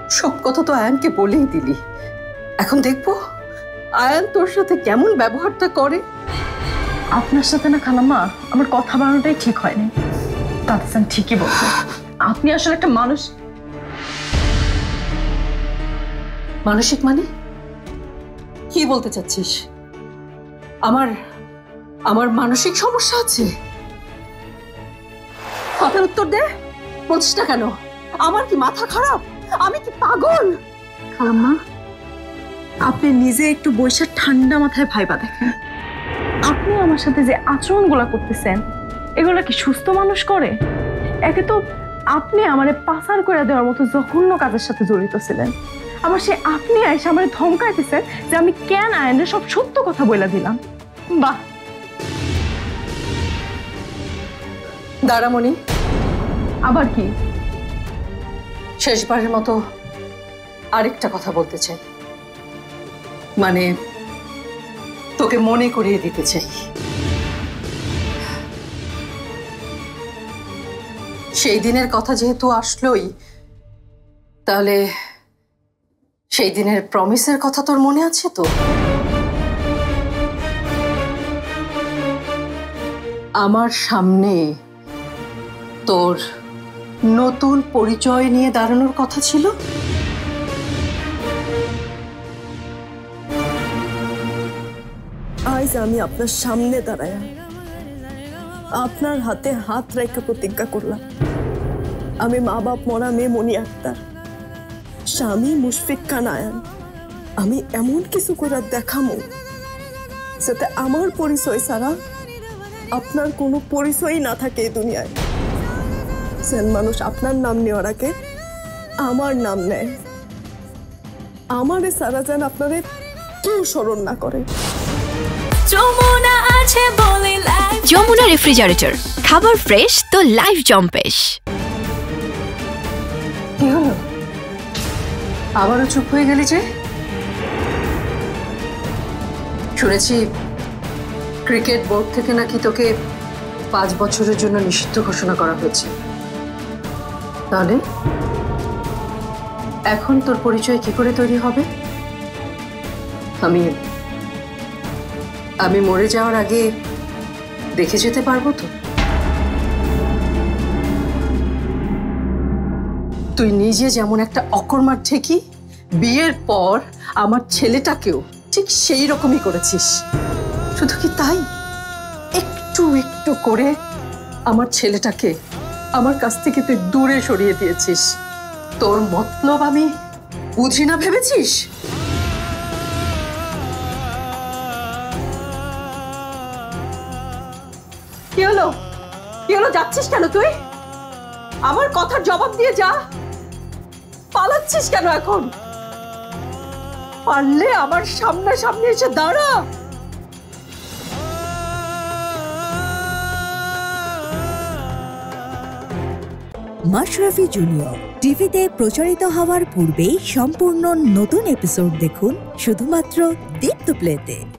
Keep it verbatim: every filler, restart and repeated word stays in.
সব কথা তো আয়ানকে বলেই দিলি, এখন দেখবো আয়ান তোর সাথে কেমন ব্যবহারটা করে। আপনার সাথে না খালাম্মা আমার কথা বানানোটাই ঠিক হয়নি। তাহসান ঠিকই বলছে, আপনি আসলে একটা মানুষ। মানসিক মানে কি বলতে চাচ্ছিস? আমার আমার মানসিক সমস্যা আছে? কথার উত্তর দে। বলছিস না কেন? আমার কি মাথা খারাপ? আমি কি পাগল? খালাম্মা আপনি নিজে একটু বৈশা ঠান্ডা মাথায় ভাইবা দেখেন। আপনি আমার সাথে যে আচরণগুলা করতেছেন এগুলা কি সুস্থ মানুষ করে? একে তো আপনি আমারে পাচার করে দেওয়ার মতো জঘন্য কাজের সাথে জড়িত ছিলেন, আবার সে আপনি এসে আমারে ধমকাইতেছেন যে আমি কেন আয়নের সব সত্য কথা বলে দিলাম। বাহ! দাঁড়ামণি, আবার কি? শেষবারের মতো আরেকটা কথা বলতে চাই, মানে তোকে মনে করিয়ে দিতে চাই। সেই দিনের কথা যেহেতু আসলোই, তাহলে সেই দিনের প্রমিসের কথা তোর মনে আছে তো? আমার সামনে তোর নতুন পরিচয় নিয়ে দাঁড়ানোর কথা ছিল। আজ আমি আপনার সামনে দাঁড়ায় আপনার হাতে হাত রেখে প্রতিজ্ঞা করলাম, আমি মা বাপ মরা মেয়ে মনি আক্তার, স্বামী মুশফিক খান আয়ান, আমি এমন কিছু করে দেখামো যাতে আমার পরিচয় ছাড়া আপনার কোনো পরিচয়ই না থাকে এই দুনিয়ায়। যেন মানুষ আপনার নাম নেওয়ার আগে আমার নাম নেয়, আমারে সারা যেন আপনারে কেউ স্মরণ না করে। যমুনা রেফ্রিজারেটর, খাবার ফ্রেশ তো লাইফ জম্পেশ। কি হলো, আবারও চুপ হয়ে গেলি যে? শুনেছি ক্রিকেট বোর্ড থেকে নাকি তোকে পাঁচ বছরের জন্য নিষিদ্ধ ঘোষণা করা হয়েছে। তাহলে এখন তোর পরিচয় কি করে তৈরি হবে? আমি আমি মরে যাওয়ার আগে দেখে যেতে পারবো তো? তুই নিজে যেমন একটা অকর্মার ঠেকি, বিয়ের পর আমার ছেলেটাকেও ঠিক সেই রকমই করেছিস। শুধু কি তাই, একটু একটু করে আমার ছেলেটাকে আমার কাছ থেকে তুই দূরে সরিয়ে দিয়েছিস। তোর মতলব আমি বুঝি না ভেবেছিস? কি হলো, কি হলো, যাচ্ছিস কেন তুই? আমার কথার জবাব দিয়ে যা। পালাচ্ছিস কেন এখন? পারলে আমার সামনাসামনি এসে দাঁড়া। মাশরাফি জুনিয়র টিভিতে প্রচারিত হওয়ার পূর্বেই সম্পূর্ণ নতুন এপিসোড দেখুন শুধুমাত্র দীপ্ত প্লেতে।